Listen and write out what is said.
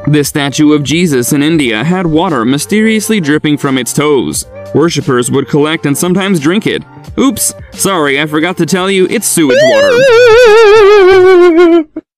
This statue of Jesus in India had water mysteriously dripping from its toes. Worshippers would collect and sometimes drink it. Oops, sorry, I forgot to tell you, it's sewage water.